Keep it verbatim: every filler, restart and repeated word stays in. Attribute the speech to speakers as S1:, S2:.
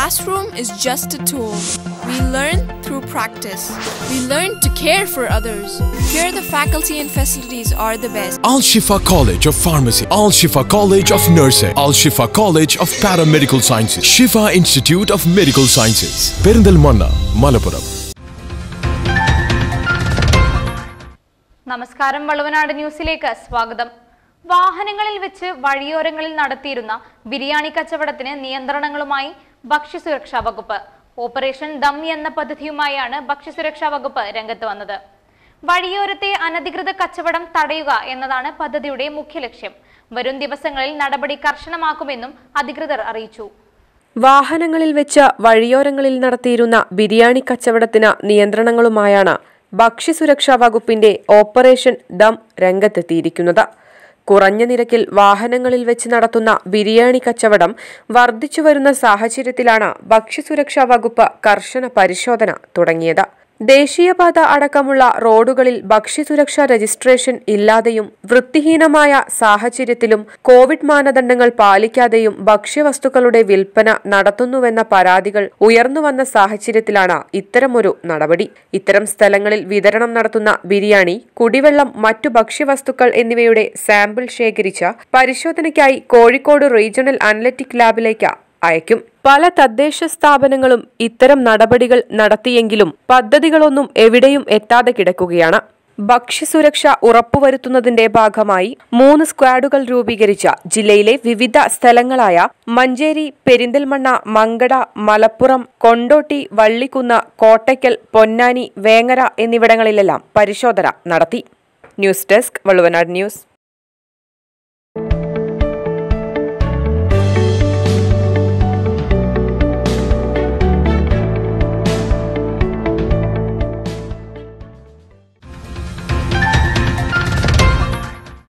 S1: classroom is just a tool. We learn through practice. We learn to care for others. Here the faculty and facilities are the best.
S2: Al Shifa College of Pharmacy, Al Shifa College of Nursing, Al Shifa College of Paramedical Sciences, Shifa Institute of Medical Sciences, Perindalmanna, Malappuram.
S3: നമസ്കാരം, വള്ളുവനാട് ന്യൂസിലേക്ക് സ്വാഗതം. വാഹനങ്ങളിൽ വെച്ച് വഴിയോരങ്ങളിൽ നടത്തിയിരുന്ന ബിരിയാണി കച്ചവടത്തിന് നിയന്ത്രണങ്ങളുമായി ഭക്ഷ്യസുരക്ഷാ വകുപ്പ്. Operation ദമ്മി എന്ന പദ്ധതിയുമായാണ് ഭക്ഷ്യസുരക്ഷാ വകുപ്പ് രംഗത്ത് വന്നത്. വഴിയോരത്തെ അനധികൃത കച്ചവടം തടയുക എന്നതാണ് പദ്ധതിയുടെ മുഖ്യ ലക്ഷ്യം. വരും ദിവസങ്ങളിൽ നടപടി കർശനമാക്കുമെന്നും അധികൃതർ അറിയിച്ചു.
S4: വാഹനങ്ങളിൽ വെച്ച് വഴിയോരങ്ങളിൽ നടത്തിയിരുന്ന ബിരിയാണി കച്ചവടത്തിന് നിയന്ത്രണങ്ങളുമായാണ് ഭക്ഷ്യസുരക്ഷാ വകുപ്പിന്റെ ഓപ്പറേഷൻ ദം രംഗത്തെത്തിയിരിക്കുന്നത്. കുറഞ്ഞ നിരക്കിൽ വാഹനങ്ങളിൽ വെച്ച് നടത്തുന്ന ബിരിയാണി കച്ചവടം വർദ്ധിച്ചുവരുന്ന സാഹചര്യത്തിലാണ് ഭക്ഷ്യസുരക്ഷാ വകുപ്പ് കർശന പരിശോധന തുടങ്ങിയത്. ദേശീയപാത അടക്കമുള്ള റോഡുകളിൽ ഭക്ഷ്യസുരക്ഷാ രജിസ്ട്രേഷൻ ഇല്ലാതെയും വൃത്തിഹീനമായ സാഹചര്യത്തിലും കോവിഡ് മാനദണ്ഡങ്ങൾ പാലിക്കാതെയും ഭക്ഷ്യവസ്തുക്കളുടെ വിൽപ്പന നടത്തുന്നുവെന്ന പരാതികൾ ഉയർന്നുവന്ന സാഹചര്യത്തിലാണ് ഇത്തരമൊരു നടപടി. ഇത്തരം സ്ഥലങ്ങളിൽ വിതരണം നടത്തുന്ന ബിരിയാണി, കുടിവെള്ളം, മറ്റു ഭക്ഷ്യവസ്തുക്കൾ എന്നിവയുടെ സാമ്പിൾ ശേഖരിച്ച് പരിശോധനയ്ക്കായി കോഴിക്കോട് റീജിയണൽ അനലറ്റിക് ലാബിലേക്ക് അയക്കും. പല തദ്ദേശ സ്ഥാപനങ്ങളും ഇത്തരം നടപടികൾ നടത്തിയെങ്കിലും പദ്ധതികളൊന്നും എവിടെയും എത്താതെ കിടക്കുകയാണ്. ഭക്ഷ്യസുരക്ഷ ഉറപ്പുവരുത്തുന്നതിന്റെ ഭാഗമായി മൂന്ന് സ്ക്വാഡുകൾ രൂപീകരിച്ച ജില്ലയിലെ വിവിധ സ്ഥലങ്ങളായ മഞ്ചേരി, പെരിന്തൽമണ്ണ, മങ്കട, മലപ്പുറം, കൊണ്ടോട്ടി, വള്ളിക്കുന്ന്, കോട്ടയ്ക്കൽ, പൊന്നാനി, വേങ്ങര എന്നിവിടങ്ങളിലെല്ലാം പരിശോധന നടത്തി. News desk, Valluvanad news.